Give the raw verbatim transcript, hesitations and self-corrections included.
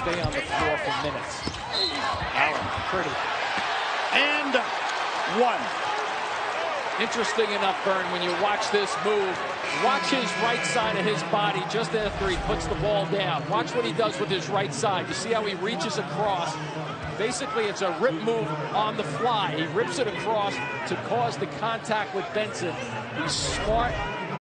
stay on the floor for minutes. Allen, pretty. And one. Interesting enough, Vern, when you watch this move, watch his right side of his body just after he puts the ball down. Watch what he does with his right side. You see how he reaches across. Basically, it's a rip move on the fly. He rips it across to cause the contact with Benson. He's smart.